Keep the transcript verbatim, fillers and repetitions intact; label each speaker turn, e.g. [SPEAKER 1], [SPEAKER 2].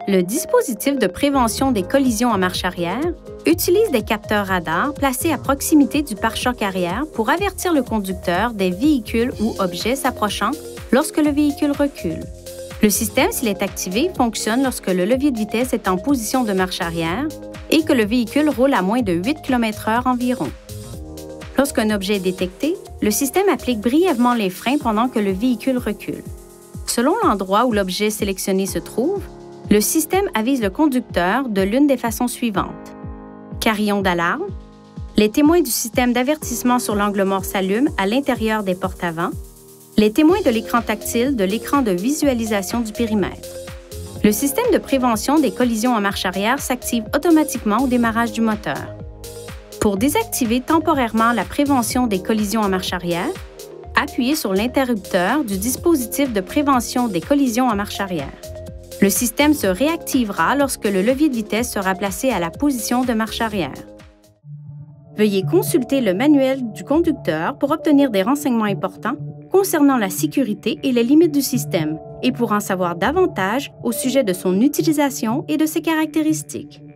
[SPEAKER 1] Le dispositif de prévention des collisions en marche arrière utilise des capteurs radars placés à proximité du pare-choc arrière pour avertir le conducteur des véhicules ou objets s'approchant lorsque le véhicule recule. Le système, s'il est activé, fonctionne lorsque le levier de vitesse est en position de marche arrière et que le véhicule roule à moins de huit kilomètres heure environ. Lorsqu'un objet est détecté, le système applique brièvement les freins pendant que le véhicule recule. Selon l'endroit où l'objet sélectionné se trouve, le système avise le conducteur de l'une des façons suivantes. Carillon d'alarme. Les témoins du système d'avertissement sur l'angle mort s'allument à l'intérieur des portes avant. Les témoins de l'écran tactile de l'écran de visualisation du périmètre. Le système de prévention des collisions en marche arrière s'active automatiquement au démarrage du moteur. Pour désactiver temporairement la prévention des collisions en marche arrière, appuyez sur l'interrupteur du dispositif de prévention des collisions en marche arrière. Le système se réactivera lorsque le levier de vitesse sera placé à la position de marche arrière. Veuillez consulter le manuel du conducteur pour obtenir des renseignements importants concernant la sécurité et les limites du système et pour en savoir davantage au sujet de son utilisation et de ses caractéristiques.